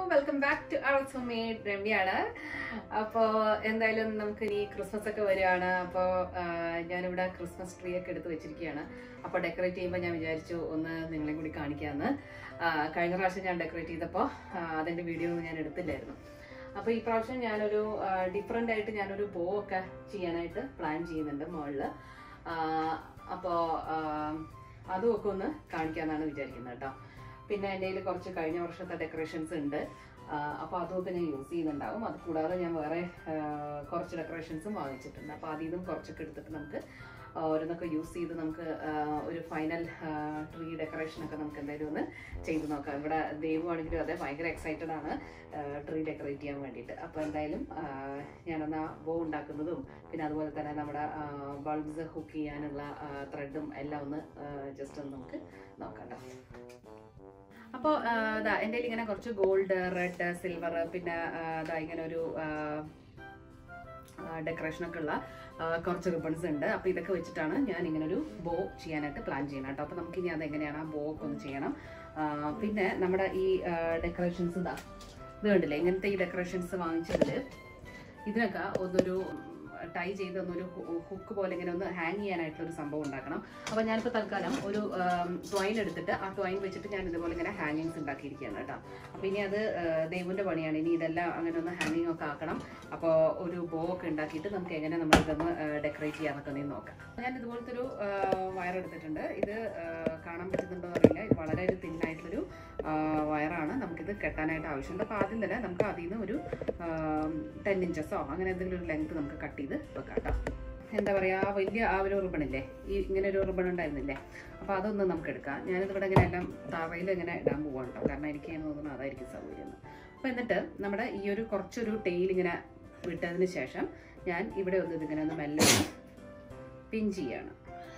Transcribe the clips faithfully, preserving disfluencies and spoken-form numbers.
welcome back to our homemade രമ്യാണ്. അപ്പോൾ എന്തായാലും നമുക്ക് ഇനി ക്രിസ്മസ് ഒക്കെ വരികയാണ്. അപ്പോൾ ഞാനിവിടെ ക്രിസ്മസ് ട്രീ ഒക്കെ എടുത്ത് വെച്ചിരിക്കുകയാണ്. അപ്പോൾ ഡെക്കറേറ്റ് ചെയ്യുമ്പോൾ ഞാൻ വിചാരിച്ചു ഒന്ന് നിങ്ങളെയും കൂടി കാണിക്കാമെന്ന്. കഴിഞ്ഞ പ്രാവശ്യം ഞാൻ ഡെക്കറേറ്റ് ചെയ്തപ്പോൾ അതിൻ്റെ വീഡിയോ ഒന്നും ഞാൻ എടുത്തില്ലായിരുന്നു. അപ്പോൾ ഈ പ്രാവശ്യം ഞാനൊരു ഡിഫറെൻ്റ് ആയിട്ട് ഞാനൊരു ബോ ഒക്കെ ചെയ്യാനായിട്ട് പ്ലാൻ ചെയ്യുന്നുണ്ട് മുകളിൽ. അപ്പോൾ അതും ഒക്കെ ഒന്ന് കാണിക്കാമെന്നാണ് വിചാരിക്കുന്നത് കേട്ടോ. പിന്നെ എൻ്റെ കയ്യിൽ കുറച്ച് കഴിഞ്ഞ വർഷത്തെ ഡെക്കറേഷൻസ് ഉണ്ട്. അപ്പോൾ അതൊക്കെ ഞാൻ യൂസ് ചെയ്യുന്നുണ്ടാവും. അത് കൂടാതെ ഞാൻ വേറെ കുറച്ച് ഡെക്കറേഷൻസും വാങ്ങിച്ചിട്ടുണ്ട്. അപ്പോൾ അതിൽ നിന്നും കുറച്ചൊക്കെ എടുത്തിട്ട് നമുക്ക് ഓരോന്നൊക്കെ യൂസ് ചെയ്ത് നമുക്ക് ഒരു ഫൈനൽ ട്രീ ഡെക്കറേഷനൊക്കെ നമുക്ക് എന്തായാലും ഒന്ന് ചെയ്ത് നോക്കാം. ഇവിടെ ദൈവമാണെങ്കിലും അതെ ഭയങ്കര എക്സൈറ്റഡ് ആണ് ട്രീ ഡെക്കറേറ്റ് ചെയ്യാൻ വേണ്ടിയിട്ട്. അപ്പോൾ എന്തായാലും ഞാനൊന്ന് ബോ ഉണ്ടാക്കുന്നതും പിന്നെ അതുപോലെ തന്നെ നമ്മുടെ ബൾബ്സ് ഹുക്ക് ചെയ്യാനുള്ള ത്രെഡും എല്ലാം ഒന്ന് ജസ്റ്റ് ഒന്ന് നമുക്ക് നോക്കാം കേട്ടോ. അപ്പോൾ അതാ എൻ്റെ കയ്യിൽ ഇങ്ങനെ കുറച്ച് ഗോൾഡ്, റെഡ്, സിൽവർ പിന്നെ അതാ ഇങ്ങനെ ഒരു ഡെക്കറേഷനൊക്കെ ഉള്ള കുറച്ച് റിബൺസ് ഉണ്ട്. അപ്പോൾ ഇതൊക്കെ വെച്ചിട്ടാണ് ഞാൻ ഇങ്ങനെ ഒരു ബോ ചെയ്യാനായിട്ട് പ്ലാൻ ചെയ്യണം കേട്ടോ. അപ്പോൾ നമുക്കിനി അതെങ്ങനെയാണ് ആ ബോ ഒക്കെ ഒന്ന് ചെയ്യണം. പിന്നെ നമ്മുടെ ഈ ഡെക്കറേഷൻസ് ഇതാ ഇത് കണ്ടില്ലേ, ഇങ്ങനത്തെ ഈ ഡെക്കറേഷൻസ് വാങ്ങിച്ചതിൽ ഇതിനൊക്കെ ഒന്നൊരു ടൈ ചെയ്ത് ഒന്നൊരു ഹുക്ക് പോലെ ഇങ്ങനെ ഒന്ന് ഹാങ് ചെയ്യാനായിട്ടുള്ളൊരു സംഭവം ഉണ്ടാക്കണം. അപ്പോൾ ഞാനിപ്പോൾ തൽക്കാലം ഒരു ട്വൈൻ എടുത്തിട്ട് ആ ട്വൈൻ വെച്ചിട്ട് ഞാൻ ഇതുപോലെ ഇങ്ങനെ ഹാങ്ങിങ്സ് ഉണ്ടാക്കിയിരിക്കുകയാണ് കേട്ടോ. അപ്പോൾ ഇനി അത് ദൈവൻ്റെ പണിയാണ്. ഇനി ഇതെല്ലാം അങ്ങനെ ഒന്ന് ഹാങ്ങിങ് ഒക്കെ ആക്കണം. അപ്പോൾ ഒരു ബോ ഒക്കെ ഉണ്ടാക്കിയിട്ട് നമുക്ക് എങ്ങനെ നമ്മൾ ഇതൊന്ന് ഡെക്കറേറ്റ് ചെയ്യാനൊക്കെ ഒന്ന് നോക്കാം. ഞാൻ ഇതുപോലത്തെ ഒരു വയർ എടുത്തിട്ടുണ്ട്. ഇത് കാണാൻ പറ്റുന്നുണ്ടോ അറിയില്ല. ഇത് വളരെ ഒരു തിന്നായിട്ടുള്ളൊരു വയറാണ്. നമുക്കിത് കെട്ടാനായിട്ട് ആവശ്യമുണ്ട്. അപ്പോൾ ആദ്യം തന്നെ നമുക്ക് അതിൽ നിന്ന് ഒരു ടെൻ ഇഞ്ചസോ അങ്ങനെ എന്തെങ്കിലും ഒരു ലെങ്ത് നമുക്ക് കട്ട് ചെയ്ത് വെക്കാം കേട്ടോ. എന്താ പറയുക, വലിയ ആ ഒരു റിബണില്ലേ, ഈ ഇങ്ങനെ ഒരു റിബൺ ഉണ്ടായിരുന്നില്ലേ, അപ്പോൾ അതൊന്ന് നമുക്ക് എടുക്കാം. ഞാനിതിവിടെ ഇങ്ങനെ എല്ലാം തറയിൽ ഇങ്ങനെ ഇടാൻ പോകാൻ കേട്ടോ. കാരണം എനിക്ക് ഞാൻ തോന്നുന്നു അതായിരിക്കും സൗകര്യം. അപ്പോൾ എന്നിട്ട് നമ്മുടെ ഈ ഒരു കുറച്ചൊരു ടെയിൽ ഇങ്ങനെ വിട്ടതിന് ശേഷം ഞാൻ ഇവിടെ ഒന്ന് ഇതിങ്ങനെ ഒന്ന് മെല്ലെ പിൻ ചെയ്യാണ്.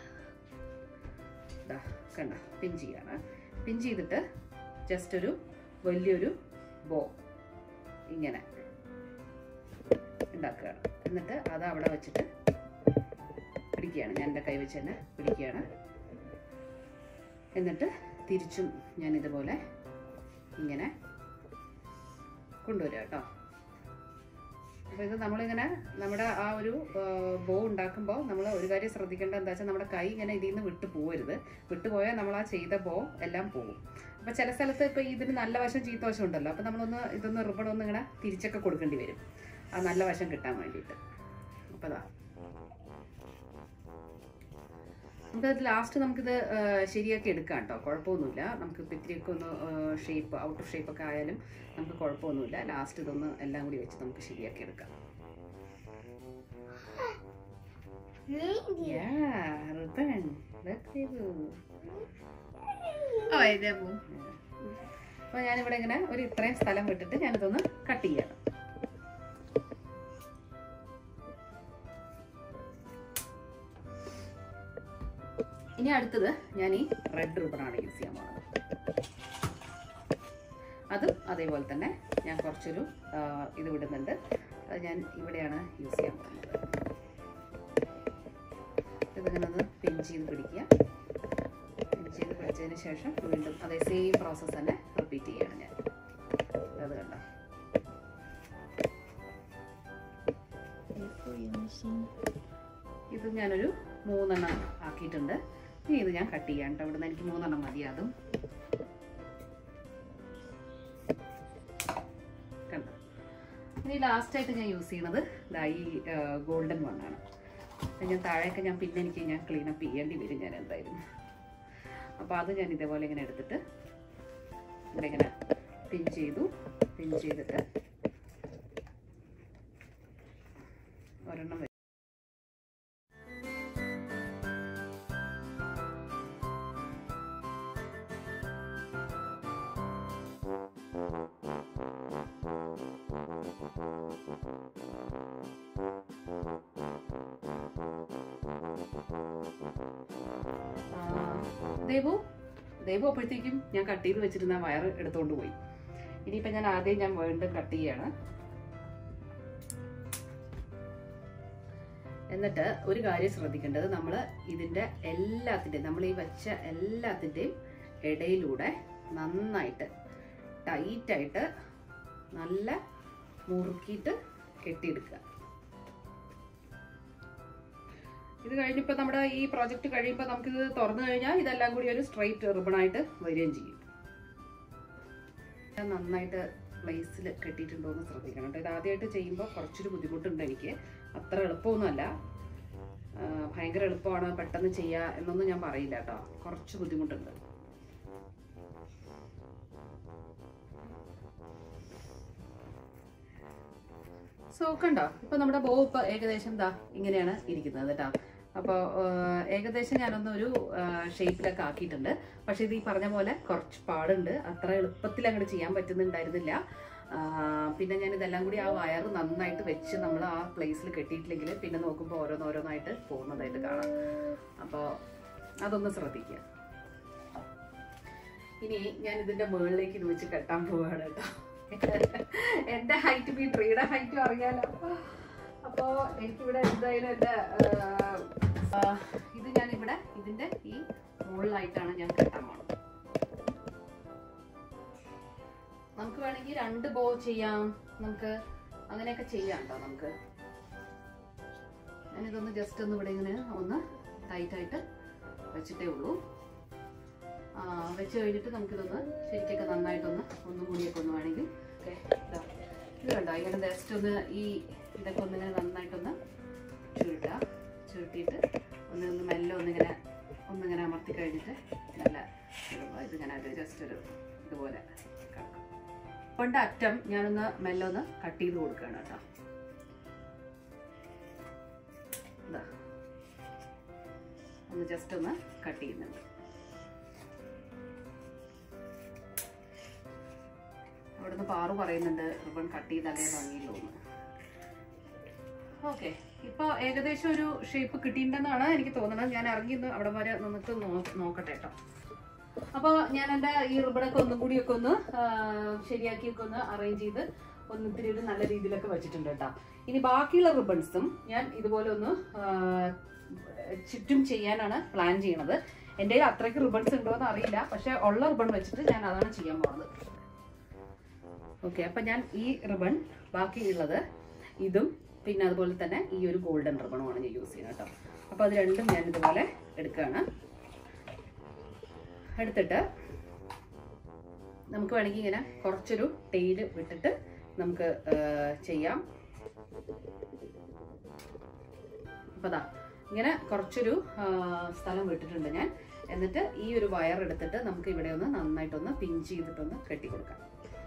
ഇതാ കണ്ട, പിൻ ചെയ്യാണ്. പിൻ ചെയ്തിട്ട് ജസ്റ്റ് ഒരു വലിയൊരു ബോ ഇങ്ങനെ ഉണ്ടാക്കുകയാണ്. എന്നിട്ട് അത് അവിടെ വെച്ചിട്ട് പിടിക്കുകയാണ്. ഞാൻ എൻ്റെ കൈ വെച്ച് തന്നെ പിടിക്കുകയാണ്. എന്നിട്ട് തിരിച്ചും ഞാൻ ഇതുപോലെ ഇങ്ങനെ കൊണ്ടുവരിക കേട്ടോ. അപ്പോൾ ഇത് നമ്മളിങ്ങനെ നമ്മുടെ ആ ഒരു ബോ ഉണ്ടാക്കുമ്പോൾ നമ്മൾ ഒരു കാര്യം ശ്രദ്ധിക്കേണ്ടത് എന്താ വെച്ചാൽ നമ്മുടെ കൈ ഇങ്ങനെ ഇതിൽ നിന്ന് വിട്ടു പോകരുത്. വിട്ടുപോയാൽ നമ്മൾ ആ ചെയ്ത ബോ എല്ലാം പോകും. അപ്പോൾ ചില സ്ഥലത്ത് ഇപ്പോൾ ഇതിന് നല്ല വശം ചീത്ത വശം ഉണ്ടല്ലോ. അപ്പോൾ നമ്മളൊന്ന് ഇതൊന്ന് റിബൺ ഒന്ന് ഇങ്ങനെ തിരിച്ചൊക്കെ കൊടുക്കേണ്ടി വരും ആ നല്ല വശം കിട്ടാൻ വേണ്ടിയിട്ട്. അപ്പോൾ അതാ നമുക്കത് ലാസ്റ്റ് നമുക്കിത് ശരിയാക്കി എടുക്കാം കേട്ടോ. കുഴപ്പമൊന്നുമില്ല. നമുക്ക് ഇത്തിരിയൊക്കെ ഒന്ന് ഷേപ്പ് ഔട്ട് ഓഫ് ഷേപ്പൊക്കെ ആയാലും നമുക്ക് കുഴപ്പമൊന്നുമില്ല. ലാസ്റ്റ് ഇതൊന്ന് എല്ലാം കൂടി വെച്ച് നമുക്ക് ശരിയാക്കി എടുക്കാം. അപ്പോൾ ഞാനിവിടെ ഇങ്ങനെ ഒരു ഇത്രയും സ്ഥലം വിട്ടിട്ട് ഞാനിതൊന്ന് കട്ട് ചെയ്യണം. ഇനി അടുത്തത് ഞാൻ ഈ റെഡ് റിബണാണ് യൂസ് ചെയ്യാൻ പോകുന്നത്. അതും അതേപോലെ തന്നെ ഞാൻ കുറച്ചൊരു ഇത് വിടുന്നുണ്ട്. അത് ഞാൻ ഇവിടെയാണ് യൂസ് ചെയ്യാൻ പോകുന്നത്. ഇതിങ്ങനെ ഒന്ന് പിൻ ചെയ്ത് പിടിക്കുക. പിൻ ചെയ്ത് പിടിച്ചതിന് ശേഷം വീണ്ടും അതേ സെയിം പ്രോസസ്സ് തന്നെ റിപ്പീറ്റ് ചെയ്യണം ഞാൻ. അത് കണ്ടോ, ഇത് ഞാനൊരു മൂന്നെണ്ണം ആക്കിയിട്ടുണ്ട്. ഇനി ഇത് ഞാൻ കട്ട് ചെയ്യാം കേട്ടോ. ഇവിടുന്ന് എനിക്ക് മൂന്നെണ്ണം മതി. അതും കണ്ടോ. ഇനി ലാസ്റ്റായിട്ട് ഞാൻ യൂസ് ചെയ്യണത് ഇതാ ഈ ഗോൾഡൻ വണ്ണാണ്. ഞാൻ താഴെയൊക്കെ ഞാൻ പിന്നെ എനിക്ക് ഞാൻ ക്ലീനപ്പ് ചെയ്യേണ്ടി വരും ഞാൻ എന്തായാലും. അപ്പോൾ അത് ഞാൻ ഇതേപോലെ ഇങ്ങനെ എടുത്തിട്ട് ഇവിടെ ഇങ്ങനെ പിൻ ചെയ്തു. പിൻ ചെയ്തിട്ട് ഒരെണ്ണം ദേവു ദേവു അപ്പോഴത്തേക്കും ഞാൻ കട്ട് ചെയ്ത് വെച്ചിരുന്ന വയർ എടുത്തുകൊണ്ട് പോയി. ഇനിയിപ്പോൾ ഞാൻ ആദ്യം ഞാൻ വീണ്ടും കട്ട് ചെയ്യാണ്. എന്നിട്ട് ഒരു കാര്യം ശ്രദ്ധിക്കേണ്ടത്, നമ്മൾ ഇതിൻ്റെ എല്ലാത്തിൻ്റെയും നമ്മൾ ഈ വെച്ച എല്ലാത്തിൻ്റെയും ഇടയിലൂടെ നന്നായിട്ട് ടൈറ്റായിട്ട് നല്ല മുറുക്കിയിട്ട് കെട്ടിയെടുക്കുക. ഇത് കഴിഞ്ഞിപ്പോൾ നമ്മുടെ ഈ പ്രോജക്റ്റ് കഴിയുമ്പോൾ നമുക്കിത് തുറന്നു കഴിഞ്ഞാൽ ഇതെല്ലാം കൂടി ഒരു സ്ട്രെയിറ്റ് റിബണായിട്ട് വരികയും ചെയ്യും. നന്നായിട്ട് പ്ലേസിൽ കെട്ടിയിട്ടുണ്ടോ എന്ന് ശ്രദ്ധിക്കണം കേട്ടോ. ഇത് ആദ്യമായിട്ട് ചെയ്യുമ്പോൾ കുറച്ചൊരു ബുദ്ധിമുട്ടുണ്ട് എനിക്ക്. അത്ര എളുപ്പമൊന്നുമല്ല, ഭയങ്കര എളുപ്പമാണ് പെട്ടെന്ന് ചെയ്യുക എന്നൊന്നും ഞാൻ പറയില്ല കേട്ടോ. കുറച്ച് ബുദ്ധിമുട്ടുണ്ട്. സോ കണ്ടോ, ഇപ്പൊ നമ്മുടെ ബോ ഇപ്പൊ ഏകദേശം എന്താ ഇങ്ങനെയാണ് ഇരിക്കുന്നത് കേട്ടോ. അപ്പോൾ ഏകദേശം ഞാനൊന്ന് ഒരു ഷേപ്പിലൊക്കെ ആക്കിയിട്ടുണ്ട്. പക്ഷെ ഇത് ഈ പറഞ്ഞ പോലെ കുറച്ച് പാടുണ്ട്, അത്ര എളുപ്പത്തിൽ അങ്ങോട്ട് ചെയ്യാൻ പറ്റുന്നുണ്ടായിരുന്നില്ല. പിന്നെ ഞാൻ ഇതെല്ലാം കൂടി ആ വയർ നന്നായിട്ട് വെച്ച് നമ്മൾ ആ പ്ലേസിൽ കെട്ടിയിട്ടില്ലെങ്കിൽ പിന്നെ നോക്കുമ്പോൾ ഓരോന്നോരോന്നായിട്ട് പോകുന്നതായിട്ട് കാണാം. അപ്പോൾ അതൊന്ന് ശ്രദ്ധിക്കുക. ഇനി ഞാൻ ഇതിന്റെ മുകളിലേക്ക് ഇത് വെച്ച് കെട്ടാൻ പോവുകയാണ് കേട്ടോ. എന്റെ ഹൈറ്റ് ഈ ട്രീയുടെ ഹൈറ്റും അറിയാലോ. അപ്പോ എനിക്കിവിടെ എന്തായാലും എന്റെ ഇത് ഞാൻ ഇവിടെ ഇതിന്റെ ഈ മുകളിലായിട്ടാണ് ഞാൻ കെട്ടാൻ പോകുന്നത്. നമുക്ക് വേണമെങ്കിൽ രണ്ട് ബോ ചെയ്യാം, നമുക്ക് അങ്ങനെയൊക്കെ ചെയ്യാം കേട്ടോ. നമുക്ക് ഞാനിതൊന്ന് ജസ്റ്റ് ഒന്ന് ഇവിടെ ഇങ്ങനെ ഒന്ന് ടൈറ്റായിട്ട് വെച്ചിട്ടേ ഉള്ളൂ. വെച്ച് കഴിഞ്ഞിട്ട് നമുക്കിതൊന്ന് ശരിക്കൊക്കെ നന്നായിട്ടൊന്ന് ഒന്നും കൂടിയൊക്കെ ഒന്ന് വേണമെങ്കിൽ ഓക്കെ. ഇത് കണ്ടോ, ഇങ്ങനെ ജസ്റ്റ് ഒന്ന് ഈ ഇതൊക്കെ ഒന്നിങ്ങനെ നന്നായിട്ടൊന്ന് ചുരുട്ടുക. ചുരുട്ടിയിട്ട് ഒന്ന് ഒന്ന് മെല്ലെ ഒന്നിങ്ങനെ ഒന്നിങ്ങനെ അമർത്തി കഴിഞ്ഞിട്ട് നല്ല ഇതിങ്ങനെ ഒരു ജസ്റ്റ് ഒരു ഇതുപോലെ കിടക്കും. കൊണ്ട് അറ്റം ഞാനൊന്ന് മെല്ലെ ഒന്ന് കട്ട് ചെയ്ത് കൊടുക്കുകയാണ് കേട്ടോ. ഇതാ ഒന്ന് ജസ്റ്റ് ഒന്ന് കട്ട് ചെയ്യുന്നുണ്ട്. അവിടുന്ന് പാറു പറയുന്നുണ്ട് റിബൺ കട്ട് ചെയ്താലേ ഭംഗിയുള്ളൂ എന്ന്. ഓക്കെ, ഇപ്പോൾ ഏകദേശം ഒരു ഷേപ്പ് കിട്ടിയിട്ടുണ്ടെന്നാണ് എനിക്ക് തോന്നുന്നത്. ഞാൻ ഇറങ്ങി അവിടെ വരെ നിന്നിട്ട് നോക്കട്ടെ കേട്ടോ. അപ്പോൾ ഞാൻ എൻ്റെ ഈ റിബണൊക്കെ ഒന്നും കൂടിയൊക്കെ ഒന്ന് ശരിയാക്കിയൊക്കെ ഒന്ന് അറേഞ്ച് ചെയ്ത് ഒന്ന് ഇത്തിരി ഒരു നല്ല രീതിയിലൊക്കെ വെച്ചിട്ടുണ്ട് കേട്ടോ. ഇനി ബാക്കിയുള്ള റിബൺസും ഞാൻ ഇതുപോലെ ഒന്ന് ചുറ്റും ചെയ്യാനാണ് പ്ലാൻ ചെയ്യണത്. എൻ്റെ കയ്യിൽ അത്രയ്ക്ക് റിബൺസ് ഉണ്ടോ എന്ന് അറിയില്ല, പക്ഷെ ഉള്ള റിബൺ വെച്ചിട്ട് ഞാൻ അതാണ് ചെയ്യാൻ പോകുന്നത്. ഓക്കെ, അപ്പം ഞാൻ ഈ റിബൺ ബാക്കിയുള്ളത് ഇതും പിന്നെ അതുപോലെ തന്നെ ഈ ഒരു ഗോൾഡൻ റിബണുമാണ് ഞാൻ യൂസ് ചെയ്യുന്നത് കേട്ടോ. അപ്പോൾ അത് രണ്ടും ഞാൻ ഇതുപോലെ എടുക്കുകയാണ്. എടുത്തിട്ട് നമുക്ക് വേണമെങ്കിൽ ഇങ്ങനെ കുറച്ചൊരു ടെയിൽ വിട്ടിട്ട് നമുക്ക് ചെയ്യാം. അപ്പോൾ ദാ ഇങ്ങനെ കുറച്ചൊരു സ്ഥലം വിട്ടിട്ടുണ്ട് ഞാൻ. എന്നിട്ട് ഈ ഒരു വയർ എടുത്തിട്ട് നമുക്ക് ഇവിടെ ഒന്ന് നന്നായിട്ടൊന്ന് പിഞ്ച് ചെയ്തിട്ടൊന്ന് കെട്ടി കൊടുക്കാം.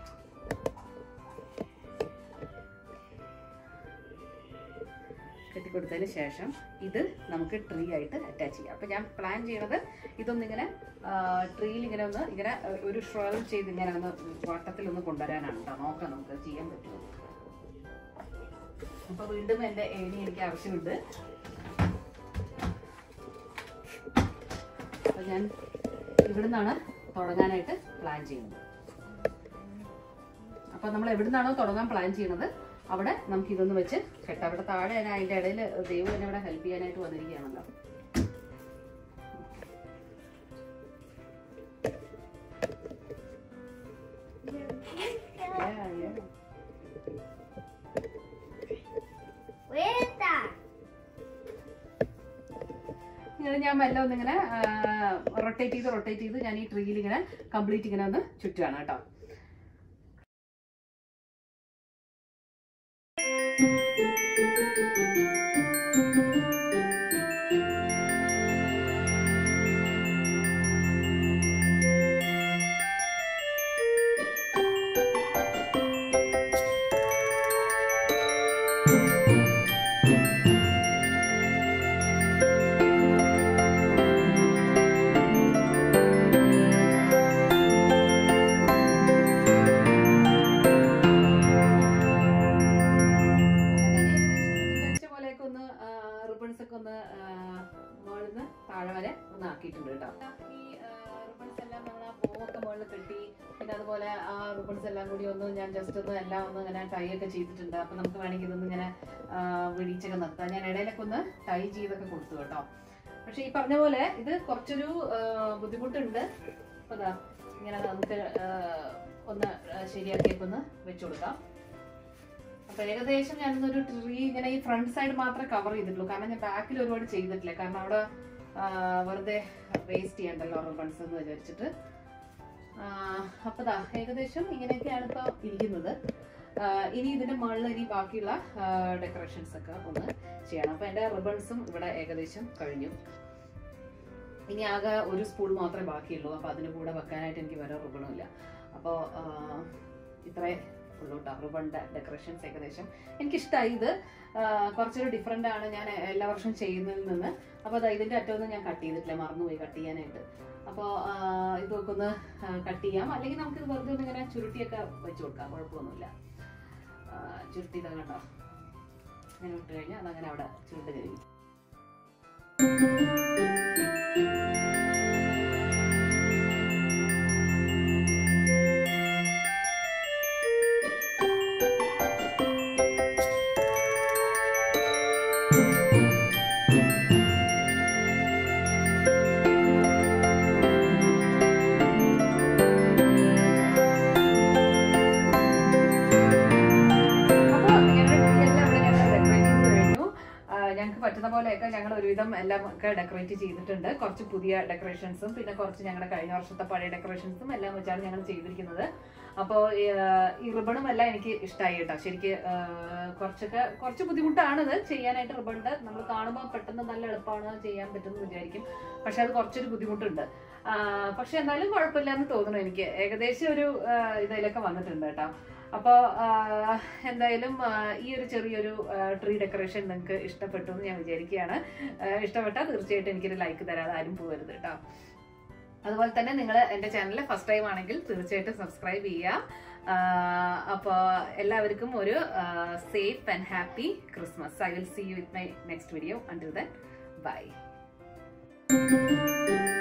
കെട്ടിക്കൊടുത്തതിന് ശേഷം ഇത് നമുക്ക് ട്രീ ആയിട്ട് അറ്റാച്ച് ചെയ്യാം. അപ്പം ഞാൻ പ്ലാൻ ചെയ്യണത് ഇതൊന്നിങ്ങനെ ട്രീയിൽ ഇങ്ങനെ ഒന്ന് ഇങ്ങനെ ഒരു ഷ്രവ് ചെയ്ത് ഇങ്ങനെ ഒന്ന് വട്ടത്തിലൊന്ന് കൊണ്ടുവരാനാണ് കേട്ടോ. നോക്കാം നമുക്ക് ചെയ്യാൻ പറ്റുമോ. അപ്പോൾ വീണ്ടും എൻ്റെ ഏണി എനിക്ക് ആവശ്യമുണ്ട്. അപ്പം ഞാൻ ഇവിടെ നിന്നാണ് തുടങ്ങാനായിട്ട് പ്ലാൻ ചെയ്യുന്നത്. അപ്പം നമ്മൾ എവിടെ നിന്നാണോ തുടങ്ങാൻ പ്ലാൻ ചെയ്യുന്നത് അവിടെ നമുക്ക് ഇതൊന്ന് വെച്ച് കെട്ടാം. അവിടെ താഴെ തന്നെ അതിൻ്റെ ഇടയിൽ ദൈവം എന്നെ ഇവിടെ ഹെൽപ്പ് ചെയ്യാനായിട്ട് വന്നിരിക്കുകയാണല്ലോ. ഇങ്ങനെ ഞാൻ മെല്ലെ ഒന്നിങ്ങനെ റൊട്ടേറ്റ് ചെയ്ത് റൊട്ടേറ്റ് ചെയ്ത് ഞാൻ ഈ ട്രീയിൽ ഇങ്ങനെ കംപ്ലീറ്റ് ഇങ്ങനെ ഒന്ന് ചുറ്റുകയാണ് കേട്ടോ. താഴെ വരെ ഒന്ന് ആക്കിയിട്ടുണ്ട് കേട്ടോ. ഈ റിബൺസ് എല്ലാം നമ്മൾ ആ പൂവൊക്കെ മുകളിൽ കെട്ടി പിന്നെ അതുപോലെ ആ റിബൺസ് എല്ലാം കൂടി ഒന്ന് ഞാൻ ജസ്റ്റ് ഒന്ന് എല്ലാം ഒന്ന് ഇങ്ങനെ ടൈ ഒക്കെ ചെയ്തിട്ടുണ്ട്. അപ്പം നമുക്ക് വേണമെങ്കിൽ ഇതൊന്ന് ഇങ്ങനെ വെടിച്ചൊക്കെ നിർത്താം. ഞാൻ ഇടയിലൊക്കെ ഒന്ന് ടൈ ചെയ്തൊക്കെ കൊടുത്തു കേട്ടോ. പക്ഷെ ഈ പറഞ്ഞ പോലെ ഇത് കുറച്ചൊരു ബുദ്ധിമുട്ടുണ്ട്. അപ്പൊ അതാ ഇങ്ങനെ നമുക്ക് ഒന്ന് ശരിയാക്കിയൊക്കെ ഒന്ന് വെച്ചു കൊടുക്കാം. അപ്പൊ ഏകദേശം ഞാനൊന്നൊരു ട്രീ ഇങ്ങനെ ഈ ഫ്രണ്ട് സൈഡ് മാത്രമേ കവർ ചെയ്തിട്ടുള്ളൂ, കാരണം ഞാൻ ബാക്കിൽ ഒരുപാട് ചെയ്തിട്ടില്ല, കാരണം അവിടെ വെറുതെ വേസ്റ്റ് ചെയ്യണ്ടല്ലോ റിബൺസ് എന്ന് വിചാരിച്ചിട്ട്. അപ്പൊ ദാ ഏകദേശം ഇങ്ങനെയൊക്കെയാണ് ഇപ്പൊ ഇരിക്കുന്നത്. ഇനി ഇതിന്റെ മുകളിൽ ഇനി ബാക്കിയുള്ള ഡെക്കറേഷൻസ് ഒക്കെ ഒന്ന് ചെയ്യണം. അപ്പൊ എന്റെ റിബൺസും ഇവിടെ ഏകദേശം കഴിഞ്ഞു. ഇനി ആകെ ഒരു സ്പൂൺ മാത്രമേ ബാക്കിയുള്ളൂ. അപ്പൊ അതിന് കൂടെ വെക്കാനായിട്ട് എനിക്ക് വേറെ റിബണും ഇല്ല. അപ്പോൾ ഇത്രേ ഉള്ളൂ കേട്ടോ റിബണിന്റെ ഡെക്കറേഷൻസ്. ഏകദേശം എനിക്കിഷ്ടമായി. ഇത് കുറച്ചൊരു ഡിഫറെന്റ് ആണ് ഞാൻ എല്ലാ വർഷവും ചെയ്യുന്നതിൽ നിന്ന്. അപ്പൊ അത് ഇതിന്റെ അറ്റമൊന്നും ഞാൻ കട്ട് ചെയ്തിട്ടില്ല, മറന്നുപോയി കട്ട് ചെയ്യാനായിട്ട്. അപ്പോൾ ഇതൊക്കെ ഒന്ന് കട്ട് ചെയ്യാം, അല്ലെങ്കിൽ നമുക്ക് വെറുതെ ഒന്ന് ഇങ്ങനെ ചുരുട്ടിയൊക്കെ വെച്ച് കൊടുക്കാം, കുഴപ്പമൊന്നുമില്ല. ചുരുട്ടി ഇതാ കണ്ടോ, അങ്ങനെ വിട്ട് കഴിഞ്ഞാൽ അതങ്ങനെ അവിടെ ചുരുട്ട് കഴിഞ്ഞു. ഞങ്ങൾക്ക് പറ്റുന്ന പോലെയൊക്കെ ഞങ്ങൾ ഒരുവിധം എല്ലാം ഒക്കെ ഡെക്കറേറ്റ് ചെയ്തിട്ടുണ്ട്. കുറച്ച് പുതിയ ഡെക്കറേഷൻസും പിന്നെ കുറച്ച് ഞങ്ങളുടെ കഴിഞ്ഞ വർഷത്തെ പഴയ ഡെക്കറേഷൻസും എല്ലാം വെച്ചാണ് ഞങ്ങൾ ചെയ്തിരിക്കുന്നത്. അപ്പോൾ ഈ റിബണും എല്ലാം എനിക്ക് ഇഷ്ടമായി കേട്ടോ. ശരിക്ക് കുറച്ചൊക്കെ കുറച്ച് ബുദ്ധിമുട്ടാണിത് ചെയ്യാനായിട്ട്. റിബണിന്റെ നമ്മൾ കാണുമ്പോൾ പെട്ടെന്ന് നല്ല എളുപ്പമാണ് ചെയ്യാൻ പറ്റുമെന്ന് വിചാരിക്കും, പക്ഷെ അത് കുറച്ചൊരു ബുദ്ധിമുട്ടുണ്ട്. പക്ഷെ എന്നാലും കുഴപ്പമില്ല എന്ന് തോന്നുന്നു എനിക്ക്. ഏകദേശം ഒരു ഇതിലൊക്കെ വന്നിട്ടുണ്ട് കേട്ടോ. അപ്പോൾ എന്തായാലും ഈ ഒരു ചെറിയൊരു ട്രീ ഡെക്കറേഷൻ നിങ്ങൾക്ക് ഇഷ്ടപ്പെട്ടു എന്ന് ഞാൻ വിചാരിക്കുകയാണ്. ഇഷ്ടപ്പെട്ടാൽ തീർച്ചയായിട്ടും എനിക്കൊരു ലൈക്ക് തരാതെ ആരും പോകരുത് കേട്ടോ. അതുപോലെ തന്നെ നിങ്ങൾ എൻ്റെ ചാനൽ ഫസ്റ്റ് ടൈം ആണെങ്കിൽ തീർച്ചയായിട്ടും സബ്സ്ക്രൈബ് ചെയ്യുക. അപ്പോൾ എല്ലാവർക്കും ഒരു safe and happy Christmas. I will see you with my next video. Until then by.